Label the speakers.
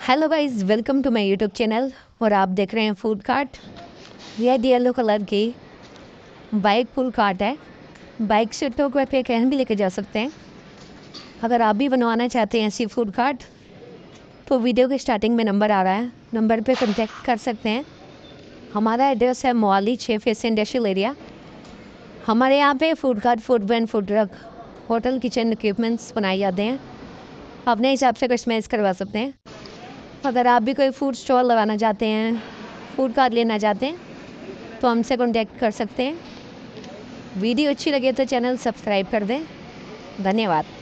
Speaker 1: Hello guys, welcome to my YouTube channel. और आप देख रहे हैं फूड कार्ट। यह येलो कलर की बाइक फूड कार्ट है। बाइक से टोक पे कहीं भी लेके जा सकते हैं। अगर आप भी बनवाना चाहते हैं ऐसी फूड कार्ट तो वीडियो के स्टार्टिंग में नंबर आ रहा है, नंबर पे कांटेक्ट कर सकते हैं। हमारा एड्रेस है मोहाली 6 फेस इंडस्ट्रियल एरिया। हमारे यहाँ पे food cart, food van, food truck, hotel, kitchen equipments बनाए जाते हैं। अपने हिसाब से कस्टमाइज़ करवा सकते हैं। अगर आप भी कोई फूड स्टॉल लगाना चाहते हैं, फूड कार्ट लेना चाहते हैं तो हमसे कॉन्टैक्ट कर सकते हैं। वीडियो अच्छी लगे तो चैनल सब्सक्राइब कर दें। धन्यवाद।